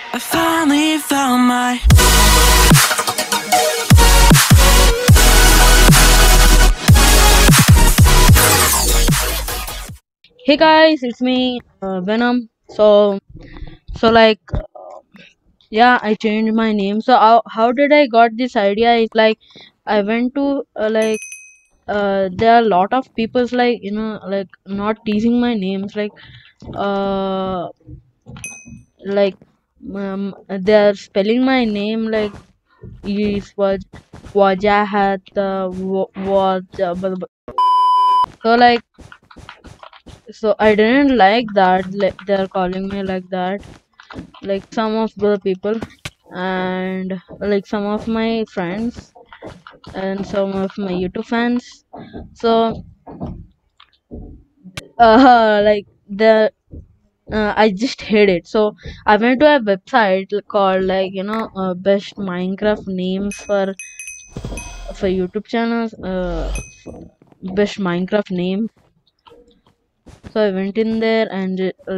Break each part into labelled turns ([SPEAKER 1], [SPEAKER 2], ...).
[SPEAKER 1] I finally found my.
[SPEAKER 2] Hey guys, it's me, Venom. So, yeah, I changed my name. So how did I got this idea? Is like I went to there are a lot of people's like not teasing my names uh like they are spelling my name like is wajahat was so like so I didn't like that they're calling me like that, like some of the people and like some of my friends and some of my YouTube fans. So like the I just hate it. So I went to a website called best Minecraft names for YouTube channels. Best Minecraft name. So I went in there and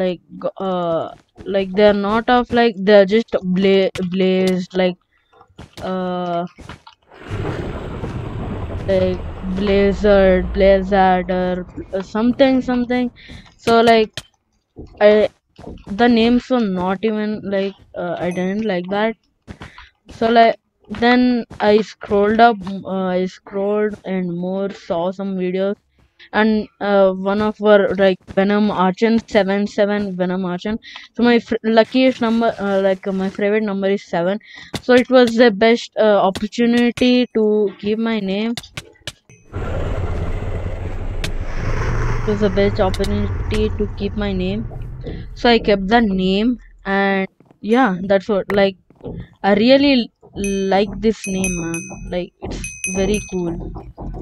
[SPEAKER 2] like they're not of like they're just blazed uh like blizzard or something. So like I the names were not even I didn't like that. So like then I scrolled and more saw some videos, and one of our like Venom Archon 77 Venom Archon. So my luckiest number my favorite number is 7. So it was the best opportunity to keep my name. It was the best opportunity to keep my name. So I kept the name, and yeah, that's what like I really like this name, man. Like it's very cool.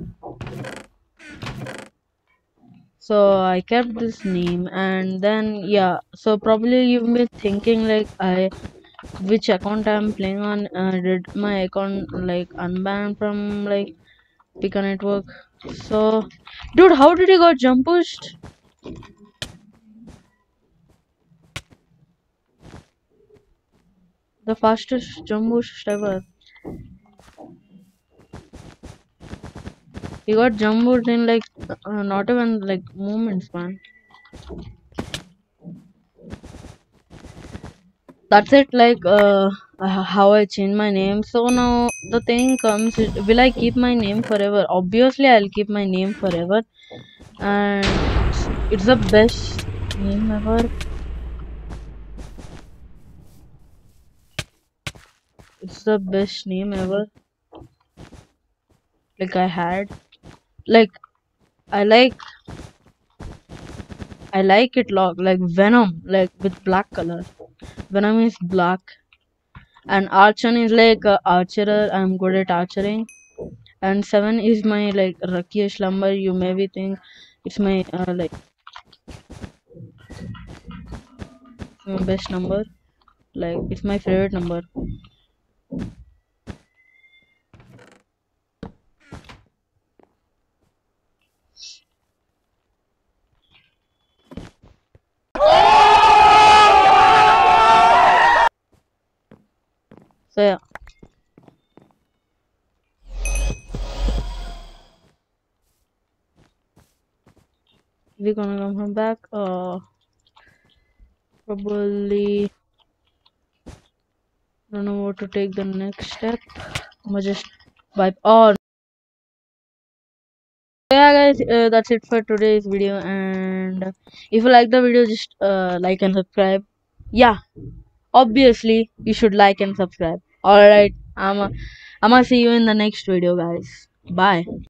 [SPEAKER 2] So I kept this name, and then yeah. So probably you've been thinking like I which account I'm playing on. Did my account like unbanned from like Pika Network? So, dude, how did you got jump pushed? The fastest jump boost ever. He got jump boost in like not even like moments, man. That's it. How I changed my name. So now the thing comes: will I keep my name forever? Obviously, I'll keep my name forever, and it's the best name ever. It's the best name ever. Like I had. Like I like I like it like Venom, like with black color. Venom is black, and Archon is like archerer. I'm good at archering, and 7 is my like luckiest number. You maybe think it's my best number. Like it's my favorite number. So yeah, we're gonna come back. Probably don't know what to take the next step. I'm gonna just wipe. Oh yeah, guys, that's it for today's video. And if you like the video, just like and subscribe. Yeah, obviously you should like and subscribe. All right, I'm gonna see you in the next video, guys. Bye.